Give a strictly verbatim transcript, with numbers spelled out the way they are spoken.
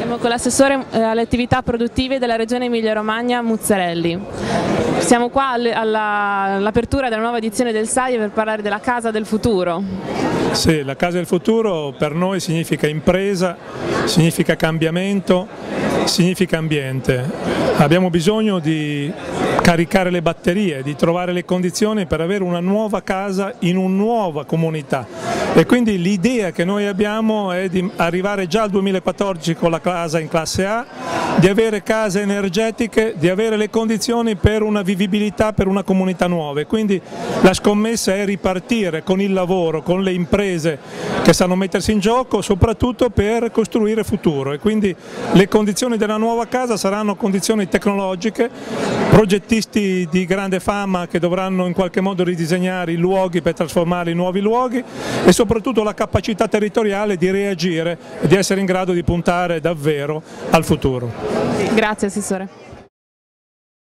Siamo con l'assessore eh, alle attività produttive della Regione Emilia-Romagna Muzzarelli. Siamo qua all'apertura della nuova edizione del S A I E per parlare della Casa del Futuro. Sì, la Casa del Futuro per noi significa impresa, significa cambiamento, significa ambiente. Abbiamo bisogno di caricare le batterie, di trovare le condizioni per avere una nuova casa in una nuova comunità e quindi l'idea che noi abbiamo è di arrivare già al duemilaquattordici con la casa in classe A, di avere case energetiche, di avere le condizioni per una vivibilità per una comunità nuova e quindi la scommessa è ripartire con il lavoro, con le imprese che sanno mettersi in gioco soprattutto per costruire futuro e quindi le condizioni della nuova casa saranno condizioni tecnologiche, progettisti di grande fama che dovranno in qualche modo ridisegnare i luoghi per trasformarli in nuovi luoghi e soprattutto la capacità territoriale di reagire e di essere in grado di puntare davvero al futuro. Grazie Assessore.